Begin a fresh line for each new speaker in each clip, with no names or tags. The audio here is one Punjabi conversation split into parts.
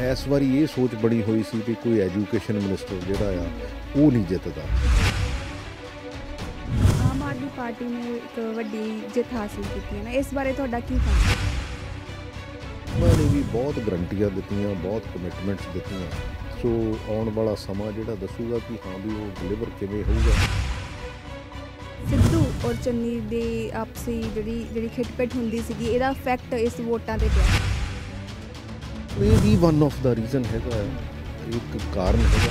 इस वारी ये सोच बनी हुई सी कि कोई एजुकेशन मिनिस्टर जिहड़ा आ वो नहीं जितदा।
आम आदमी पार्टी ने एक वड्डी जित हासिल की है ना, इस बारे तुहाडा की कहना?
उन्होंने भी बहुत गरंटियां दित्तियां, बहुत कमिटमेंट्स दित्तियां। सो आउण वाला समा जिहड़ा दसूगा कि हाँ भी वो डिलीवर किवें होਊਗਾ।
सिद्धू और चन्नी ਦੇ ਆਪਸੀ ਜਿਹੜੀ ਖਿੱਟਪਿੱਟ ਹੁੰਦੀ ਸੀਗੀ, ਇਹਦਾ ਇਫੈਕਟ ਇਸ ਵੋਟਾਂ ਤੇ ਪਿਆ।
ਇਹ ਵੀ ਵਨ ਆਫ ਦਾ ਰੀਜ਼ਨ ਹੈਗਾ, ਇੱਕ ਕਾਰਨ ਹੈਗਾ।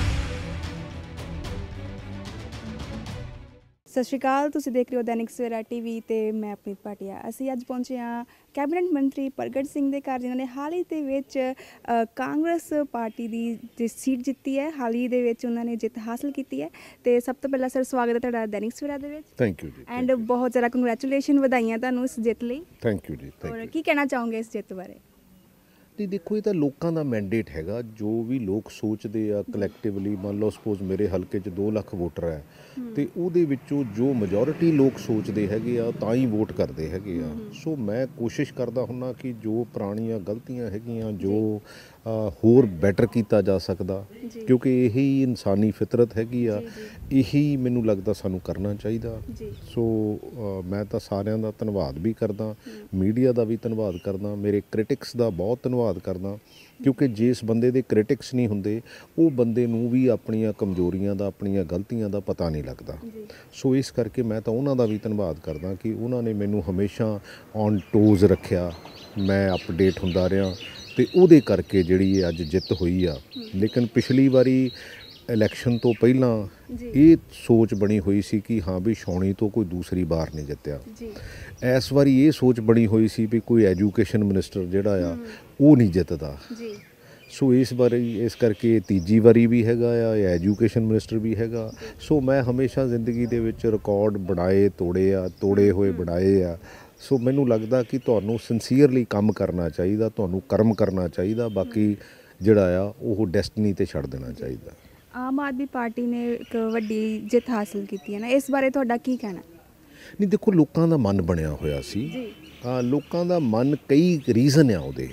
ਸਤਿ ਸ਼੍ਰੀ ਅਕਾਲ, ਤੁਸੀਂ ਦੇਖ ਰਹੇ ਹੋ ਦੈਨਿਕ ਸਵੇਰਾ ਟੀਵੀ ਤੇ ਮੈਂ ਅਪਨੀਤ ਭਾਟੀਆ। ਅਸੀਂ ਅੱਜ ਪਹੁੰਚੇ ਹਾਂ ਕੈਬਨਿਟ ਮੰਤਰੀ ਪ੍ਰਗਟ ਸਿੰਘ ਦੇ ਘਰ, ਜਿਨ੍ਹਾਂ ਨੇ ਹਾਲ ਹੀ ਦੇ ਵਿੱਚ ਕਾਂਗਰਸ ਪਾਰਟੀ ਦੀ ਸੀਟ ਜਿੱਤੀ ਹੈ। ਹਾਲ ਹੀ ਦੇ ਵਿੱਚ ਉਹਨਾਂ ਨੇ ਜਿੱਤ ਹਾਸਲ ਕੀਤੀ ਹੈ। ਤੇ ਸਭ ਤੋਂ ਪਹਿਲਾਂ ਸਰ ਸਵਾਗਤ ਹੈ ਤੁਹਾਡਾ ਦੈਨਿਕ ਸਵੇਰਾ ਦੇ ਵਿੱਚ।
ਥੈਂਕ ਯੂ ਜੀ।
ਐਂਡ ਬਹੁਤ ਜ਼ਿਆਦਾ ਕੰਗ੍ਰੈਚੁਲੇਸ਼ਨ, ਵਧਾਈਆਂ ਤੁਹਾਨੂੰ ਇਸ ਜਿੱਤ ਲਈ।
ਥੈਂਕ ਯੂ ਜੀ।
ਔਰ ਕੀ ਕਹਿਣਾ ਚਾਹੋਗੇ ਇਸ ਜਿੱਤ ਬਾਰੇ?
ਨਹੀਂ ਦੇਖੋ, ਇਹ ਤਾਂ ਲੋਕਾਂ ਦਾ ਮੈਂਡੇਟ ਹੈਗਾ। ਜੋ ਵੀ ਲੋਕ ਸੋਚਦੇ ਆ ਕਲੈਕਟਿਵਲੀ, ਮੰਨ ਲਓ ਸਪੋਜ਼ ਮੇਰੇ ਹਲਕੇ 'ਚ 2 ਲੱਖ ਵੋਟਰ ਹੈ ਤੇ ਉਹਦੇ ਵਿੱਚੋਂ ਜੋ ਮੈਜੋਰਿਟੀ ਲੋਕ ਸੋਚਦੇ ਹੈਗੇ ਆ ਤਾਂ ਹੀ ਵੋਟ ਕਰਦੇ ਹੈਗੇ ਆ। ਸੋ ਮੈਂ ਕੋਸ਼ਿਸ਼ ਕਰਦਾ ਹੁੰਦਾ ਕਿ ਜੋ ਪੁਰਾਣੀਆਂ ਗਲਤੀਆਂ ਹੈਗੀਆਂ, ਜੋ ਹੋਰ ਬੈਟਰ ਕੀਤਾ ਜਾ ਸਕਦਾ, ਕਿਉਂਕਿ ਇਹੀ ਇਨਸਾਨੀ ਫਿਤਰਤ ਹੈਗੀ ਆ, ਇਹੀ ਮੈਨੂੰ ਲੱਗਦਾ ਸਾਨੂੰ ਕਰਨਾ ਚਾਹੀਦਾ। ਸੋ ਮੈਂ ਤਾਂ ਸਾਰਿਆਂ ਦਾ ਧੰਨਵਾਦ ਵੀ ਕਰਦਾ, ਮੀਡੀਆ ਦਾ ਵੀ ਧੰਨਵਾਦ ਕਰਦਾ, ਮੇਰੇ ਕ੍ਰਿਟਿਕਸ ਦਾ ਬਹੁਤ ਧੰਨਵਾਦ ਕਰਦਾ, ਕਿਉਂਕਿ ਜਿਸ ਬੰਦੇ ਦੇ ਕ੍ਰਿਟਿਕਸ ਨਹੀਂ ਹੁੰਦੇ ਉਹ ਬੰਦੇ ਨੂੰ ਵੀ ਆਪਣੀਆਂ ਕਮਜ਼ੋਰੀਆਂ ਦਾ, ਆਪਣੀਆਂ ਗਲਤੀਆਂ ਦਾ ਪਤਾ ਨਹੀਂ ਲੱਗਦਾ। ਸੋ ਇਸ ਕਰਕੇ ਮੈਂ ਤਾਂ ਉਹਨਾਂ ਦਾ ਵੀ ਧੰਨਵਾਦ ਕਰਦਾ ਕਿ ਉਹਨਾਂ ਨੇ ਮੈਨੂੰ ਹਮੇਸ਼ਾ ਔਨ ਟੋਜ਼ ਰੱਖਿਆ, ਮੈਂ ਅਪਡੇਟ ਹੁੰਦਾ ਰਿਹਾ ਤੇ ਉਹਦੇ ਕਰਕੇ ਜਿਹੜੀ ਅੱਜ ਜਿੱਤ ਹੋਈ ਆ। ਲੇਕਿਨ ਪਿਛਲੀ ਵਾਰੀ ਇਲੈਕਸ਼ਨ ਤੋਂ ਪਹਿਲਾਂ ਇਹ ਸੋਚ ਬਣੀ ਹੋਈ ਸੀ ਕਿ ਹਾਂ ਵੀ ਛਾਉਣੀ ਤੋਂ ਕੋਈ ਦੂਸਰੀ ਵਾਰ ਨਹੀਂ ਜਿੱਤਿਆ। ਇਸ ਵਾਰੀ ਇਹ ਸੋਚ ਬਣੀ ਹੋਈ ਸੀ ਵੀ ਕੋਈ ਐਜੂਕੇਸ਼ਨ ਮਿਨਿਸਟਰ ਜਿਹੜਾ ਆ ਉਹ ਨਹੀਂ ਜਿੱਤਦਾ। ਸੋ ਇਸ ਵਾਰੀ ਇਸ ਕਰਕੇ ਤੀਜੀ ਵਾਰੀ ਵੀ ਹੈਗਾ ਆ, ਐਜੂਕੇਸ਼ਨ ਮਿਨਿਸਟਰ ਵੀ ਹੈਗਾ। ਸੋ ਮੈਂ ਹਮੇਸ਼ਾ ਜ਼ਿੰਦਗੀ ਦੇ ਵਿੱਚ ਰਿਕਾਰਡ ਬਣਾਏ ਤੋੜੇ ਆ, ਤੋੜੇ ਹੋਏ ਬਣਾਏ ਆ। ਸੋ ਮੈਨੂੰ ਲੱਗਦਾ ਕਿ ਤੁਹਾਨੂੰ ਸਿੰਸੀਅਰਲੀ ਕੰਮ ਕਰਨਾ ਚਾਹੀਦਾ, ਤੁਹਾਨੂੰ ਕਰਮ ਕਰਨਾ ਚਾਹੀਦਾ, ਬਾਕੀ ਜਿਹੜਾ ਆ ਉਹ ਡੈਸਟਨੀ 'ਤੇ ਛੱਡ ਦੇਣਾ ਚਾਹੀਦਾ।
ਆਮ ਆਦਮੀ ਪਾਰਟੀ ਨੇ ਇੱਕ ਵੱਡੀ ਜਿੱਤ ਹਾਸਿਲ ਕੀਤੀ ਹੈ ਨਾ, ਇਸ ਬਾਰੇ ਤੁਹਾਡਾ ਕੀ ਕਹਿਣਾ?
ਨਹੀਂ ਦੇਖੋ, ਲੋਕਾਂ ਦਾ ਮਨ ਬਣਿਆ ਹੋਇਆ ਸੀ। ਲੋਕਾਂ ਦਾ ਮਨ, ਕਈ ਰੀਜ਼ਨ ਆ ਉਹਦੇ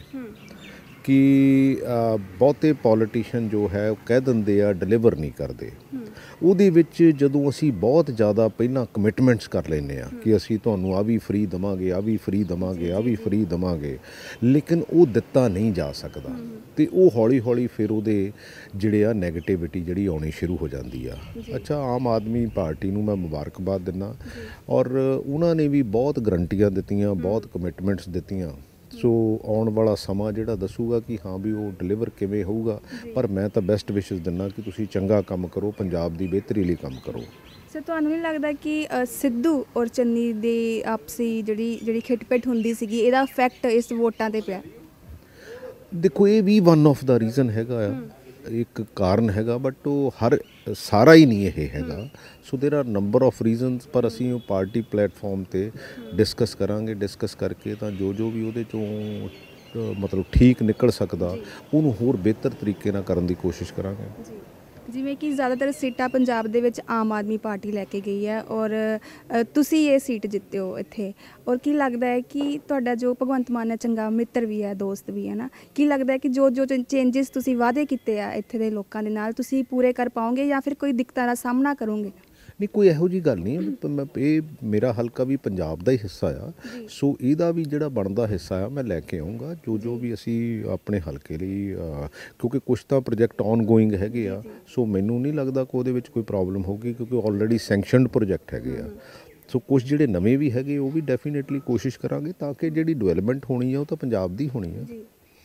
ਕਿ ਬਹੁਤੇ ਪੋਲੀਟੀਸ਼ੀਅਨ ਜੋ ਹੈ ਉਹ ਕਹਿ ਦਿੰਦੇ ਆ ਡਿਲੀਵਰ ਨਹੀਂ ਕਰਦੇ। ਉਹਦੇ ਵਿੱਚ ਜਦੋਂ ਅਸੀਂ ਬਹੁਤ ਜ਼ਿਆਦਾ ਪਹਿਲਾਂ ਕਮਿਟਮੈਂਟਸ ਕਰ ਲੈਂਦੇ ਆ ਕਿ ਅਸੀਂ ਤੁਹਾਨੂੰ ਆਹ ਵੀ ਫ੍ਰੀ ਦੇਵਾਂਗੇ, ਆਹ ਵੀ ਫ੍ਰੀ ਦੇਵਾਂਗੇ, ਆਹ ਵੀ ਫ੍ਰੀ ਦੇਵਾਂਗੇ, ਲੇਕਿਨ ਉਹ ਦਿੱਤਾ ਨਹੀਂ ਜਾ ਸਕਦਾ ਅਤੇ ਉਹ ਹੌਲੀ ਹੌਲੀ ਫਿਰ ਉਹਦੇ ਜਿਹੜੇ ਆ ਨੈਗੇਟਿਵਿਟੀ ਜਿਹੜੀ ਆਉਣੀ ਸ਼ੁਰੂ ਹੋ ਜਾਂਦੀ ਆ। ਅੱਛਾ, ਆਮ ਆਦਮੀ ਪਾਰਟੀ ਨੂੰ ਮੈਂ ਮੁਬਾਰਕਬਾਦ ਦਿੰਦਾ ਔਰ ਉਹਨਾਂ ਨੇ ਵੀ ਬਹੁਤ ਗਰੰਟੀਆਂ ਦਿੱਤੀਆਂ, ਬਹੁਤ ਕਮਿਟਮੈਂਟਸ ਦਿੱਤੀਆਂ। ਸੋ ਆਉਣ ਵਾਲਾ ਸਮਾਂ ਜਿਹੜਾ ਦੱਸੂਗਾ ਕਿ ਹਾਂ ਵੀ ਉਹ ਡਿਲੀਵਰ ਕਿਵੇਂ ਹੋਊਗਾ। ਪਰ ਮੈਂ ਤਾਂ ਬੈਸਟ ਵਿਸ਼ੇਸ ਦਿੰਦਾ ਕਿ ਤੁਸੀਂ ਚੰਗਾ ਕੰਮ ਕਰੋ, ਪੰਜਾਬ ਦੀ ਬਿਹਤਰੀ ਲਈ ਕੰਮ ਕਰੋ।
ਸਰ, ਤੁਹਾਨੂੰ ਨਹੀਂ ਲੱਗਦਾ ਕਿ ਸਿੱਧੂ ਔਰ ਚੰਨੀ ਦੀ ਆਪਸੀ ਜਿਹੜੀ ਖਿੱਟਪਿੱਟ ਹੁੰਦੀ ਸੀਗੀ, ਇਹਦਾ ਇਫੈਕਟ ਇਸ ਵੋਟਾਂ ਤੇ ਪਿਆ?
ਦੇਖੋ, ਇਹ ਵੀ ਵਨ ਆਫ ਦਾ ਰੀਜ਼ਨ ਹੈਗਾ ਆ, ਇੱਕ ਕਾਰਨ ਹੈਗਾ, ਬਟ ਉਹ ਸਾਰਾ ਹੀ ਨਹੀਂ ਇਹ ਹੈਗਾ। ਸੋ ਦੇਰ ਆਰ ਨੰਬਰ ਆਫ ਰੀਜ਼ਨਸ, ਪਰ ਅਸੀਂ ਉਹ ਪਾਰਟੀ ਪਲੇਟਫਾਰਮ 'ਤੇ ਡਿਸਕਸ ਕਰਾਂਗੇ। ਡਿਸਕਸ ਕਰਕੇ ਤਾਂ ਜੋ ਵੀ ਉਹਦੇ 'ਚੋਂ ਮਤਲਬ ਠੀਕ ਨਿਕਲ ਸਕਦਾ ਉਹਨੂੰ ਹੋਰ ਬਿਹਤਰ ਤਰੀਕੇ ਨਾਲ ਕਰਨ ਦੀ ਕੋਸ਼ਿਸ਼ ਕਰਾਂਗੇ।
ਜਿਵੇਂ ਕਿ ਜ਼ਿਆਦਾਤਰ ਸੀਟਾਂ ਪੰਜਾਬ ਦੇ ਵਿੱਚ ਆਮ ਆਦਮੀ ਪਾਰਟੀ ਲੈ ਕੇ ਗਈ ਹੈ ਔਰ ਤੁਸੀਂ ਇਹ ਸੀਟ ਜਿੱਤੇ ਹੋ ਇੱਥੇ, ਔਰ ਕੀ ਲੱਗਦਾ ਹੈ ਕਿ ਤੁਹਾਡਾ ਜੋ ਭਗਵੰਤ ਮਾਨ ਹੈ ਚੰਗਾ ਮਿੱਤਰ ਵੀ ਹੈ, ਦੋਸਤ ਵੀ ਹੈ ਨਾ, ਕੀ ਲੱਗਦਾ ਹੈ ਕਿ ਜੋ ਚੇਂਜਸ ਤੁਸੀਂ ਵਾਅਦੇ ਕੀਤੇ ਆ ਇੱਥੇ ਦੇ ਲੋਕਾਂ ਦੇ ਨਾਲ, ਤੁਸੀਂ ਪੂਰੇ ਕਰ ਪਾਓਗੇ ਜਾਂ ਫਿਰ ਕੋਈ ਦਿੱਕਤਾਂ ਦਾ ਸਾਹਮਣਾ ਕਰੋਗੇ?
ਨਹੀਂ, ਕੋਈ ਇਹੋ ਜਿਹੀ ਗੱਲ ਨਹੀਂ ਹੈ। ਇਹ ਮੇਰਾ ਹਲਕਾ ਵੀ ਪੰਜਾਬ ਦਾ ਹੀ ਹਿੱਸਾ ਆ। ਸੋ ਇਹਦਾ ਵੀ ਜਿਹੜਾ ਬਣਦਾ ਹਿੱਸਾ ਆ ਮੈਂ ਲੈ ਕੇ ਆਊਂਗਾ, ਜੋ ਵੀ ਅਸੀਂ ਆਪਣੇ ਹਲਕੇ ਲਈ, ਕਿਉਂਕਿ ਕੁਛ ਤਾਂ ਪ੍ਰੋਜੈਕਟ ਔਨ ਗੋਇੰਗ ਹੈਗੇ ਆ। ਸੋ ਮੈਨੂੰ ਨਹੀਂ ਲੱਗਦਾ ਕਿ ਉਹਦੇ ਵਿੱਚ ਕੋਈ ਪ੍ਰੋਬਲਮ ਹੋਊਗੀ, ਕਿਉਂਕਿ ਆਲਰੇਡੀ ਸੈਂਕਸ਼ਨਡ ਪ੍ਰੋਜੈਕਟ ਹੈਗੇ ਆ। ਸੋ ਕੁਛ ਜਿਹੜੇ ਨਵੇਂ ਵੀ ਹੈਗੇ ਉਹ ਵੀ ਡੈਫੀਨੇਟਲੀ ਕੋਸ਼ਿਸ਼ ਕਰਾਂਗੇ ਤਾਂ ਕਿ ਜਿਹੜੀ ਡਿਵੈਲਪਮੈਂਟ ਹੋਣੀ ਆ ਉਹ ਤਾਂ ਪੰਜਾਬ ਦੀ ਹੋਣੀ ਆ।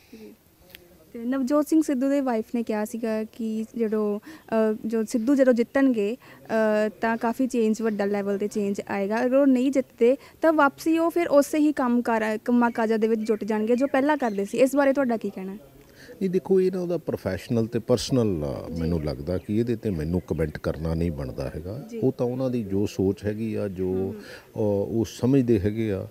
ਅਤੇ ਨਵਜੋਤ ਸਿੰਘ ਸਿੱਧੂ ਦੇ ਵਾਈਫ ਨੇ ਕਿਹਾ ਸੀਗਾ ਕਿ ਜੋ ਸਿੱਧੂ ਜਦੋਂ ਜਿੱਤਣਗੇ ਤਾਂ ਕਾਫੀ ਚੇਂਜ, ਵੱਡਾ ਲੈਵਲ 'ਤੇ ਚੇਂਜ ਆਏਗਾ। ਅਗਰ ਉਹ ਨਹੀਂ ਜਿੱਤਦੇ ਤਾਂ ਵਾਪਸੀ ਉਹ ਫਿਰ ਉਸੇ ਹੀ ਕੰਮਾਂ ਕਾਜਾਂ ਦੇ ਵਿੱਚ ਜੁਟ ਜਾਣਗੇ ਜੋ ਪਹਿਲਾਂ ਕਰਦੇ ਸੀ। ਇਸ ਬਾਰੇ ਤੁਹਾਡਾ ਕੀ ਕਹਿਣਾ?
ਨਹੀਂ ਦੇਖੋ, ਇਹ ਨਾ ਉਹਦਾ ਪ੍ਰੋਫੈਸ਼ਨਲ ਅਤੇ ਪਰਸਨਲ ਮੈਨੂੰ ਲੱਗਦਾ ਕਿ ਇਹਦੇ 'ਤੇ ਮੈਨੂੰ ਕਮੈਂਟ ਕਰਨਾ ਨਹੀਂ ਬਣਦਾ ਹੈਗਾ। ਉਹ ਤਾਂ ਉਹਨਾਂ ਦੀ ਜੋ ਸੋਚ ਹੈਗੀ ਆ, ਜੋ ਉਹ ਸਮਝਦੇ ਹੈਗੇ ਆ,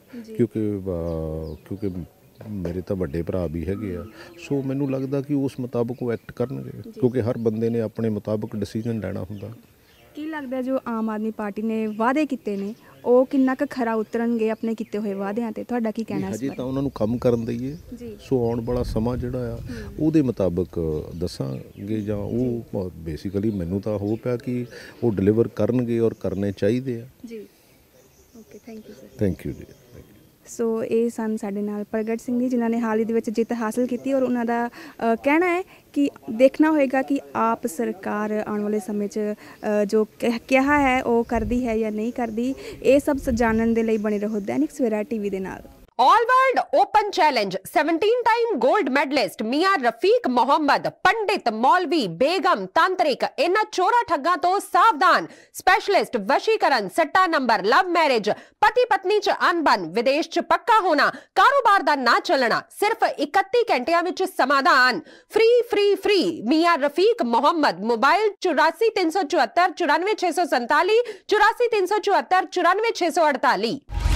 ਕਿਉਂਕਿ ਮੇਰੇ ਤਾਂ ਵੱਡੇ ਭਰਾ ਵੀ ਹੈਗੇ ਆ। ਸੋ ਮੈਨੂੰ ਲੱਗਦਾ ਕਿ ਉਸ ਮੁਤਾਬਕ ਉਹ ਐਕਟ ਕਰਨਗੇ, ਕਿਉਂਕਿ ਹਰ ਬੰਦੇ ਨੇ ਆਪਣੇ ਮੁਤਾਬਕ ਡਿਸੀਜਨ ਲੈਣਾ ਹੁੰਦਾ।
ਕੀ ਲੱਗਦਾ ਜੋ ਆਮ ਆਦਮੀ ਪਾਰਟੀ ਨੇ ਵਾਅਦੇ ਕੀਤੇ ਨੇ ਉਹ ਕਿੰਨਾ ਕੁ ਖਰਾ ਉਤਰਨਗੇ ਆਪਣੇ ਕੀਤੇ ਹੋਏ ਵਾਅਦਿਆਂ ਤੇ? ਤੁਹਾਡਾ ਕੀ ਕਹਿਣਾ ਇਸ
ਹਜੇ
ਬਾਰੇ?
ਤਾਂ ਉਹਨਾਂ ਨੂੰ ਕੰਮ ਕਰਨ ਦਈਏ,
ਜੀ
ਸੋ ਆਉਣ ਵਾਲਾ ਸਮਾਂ ਜਿਹੜਾ ਆ ਉਹਦੇ ਮੁਤਾਬਕ ਦੱਸਾਂਗੇ, ਜਾਂ ਉਹ ਬੇਸਿਕਲੀ ਮੈਨੂੰ ਤਾਂ ਹੋਪ ਆ ਕਿ ਉਹ ਡਿਲੀਵਰ ਕਰਨਗੇ ਔਰ ਕਰਨੇ ਚਾਹੀਦੇ ਆ।
ਜੀ okay, thank you sir.
Thank you ਜੀ।
ਸੋ ਇਹ ਸਨ ਸਾਡੇ ਨਾਲ ਪ੍ਰਗਟ ਸਿੰਘ ਜੀ, ਜਿਨ੍ਹਾਂ ਨੇ ਹਾਲ ਹੀ ਦੇ ਵਿੱਚ ਜਿੱਤ ਹਾਸਲ ਕੀਤੀ, ਔਰ ਉਹਨਾਂ ਦਾ ਕਹਿਣਾ ਹੈ ਕਿ ਦੇਖਣਾ ਹੋਏਗਾ ਕਿ ਆਪ ਸਰਕਾਰ ਆਉਣ ਵਾਲੇ ਸਮੇਂ 'ਚ ਜੋ ਕਿਹਾ ਹੈ ਉਹ ਕਰਦੀ ਹੈ ਜਾਂ ਨਹੀਂ ਕਰਦੀ। ਇਹ ਸਭ ਜਾਣਨ ਦੇ ਲਈ ਬਣੇ ਰਹੋ ਦੈਨਿਕ ਸਵੇਰਾ ਟੀਵੀ ਦੇ ਨਾਲ।
All world open challenge 17 time gold medalist मियां रफीक मोहम्मद, पंडित, मौलवी, बेगम, तांत्रिक, इन्हां चोरा ठग्गां तो सावधान। स्पेशलिस्ट वशीकरण, सट्टा नंबर, लव मैरिज, पति पत्नी च अनबन, विदेश च पक्का होना, कारोबार दा ना चलना, सिर्फ 31 घंटियां विच समाधान। फ्री फ्री फ्री मियां रफीक मोहम्मद। मोबाइल 84 374 94 647, 84 374 94 648।